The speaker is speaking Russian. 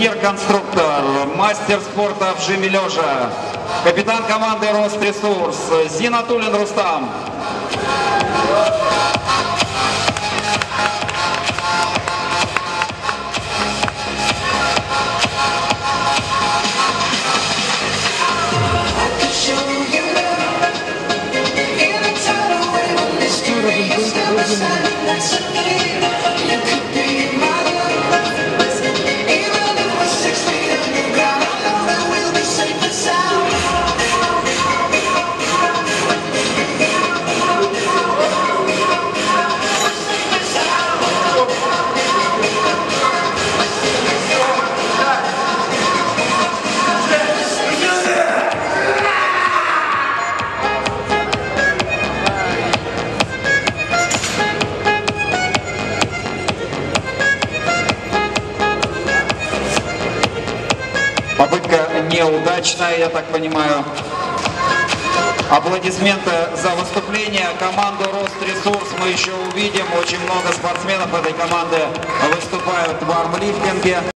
инженер-конструктор, мастер спорта в жиме лежа, капитан команды Росресурс Зинатуллин Рустам. Попытка неудачная, я так понимаю. Аплодисменты за выступление. Команду Росресурс мы еще увидим. Очень много спортсменов этой команды выступают в армлифтинге.